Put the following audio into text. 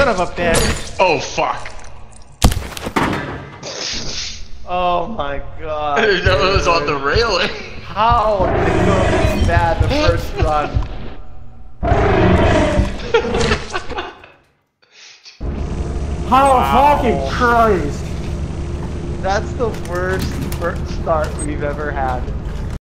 son of a bitch! Oh fuck! Oh my god! That was on the railing. How did it go this bad the first run? Fucking Christ! That's the worst first start we've ever had.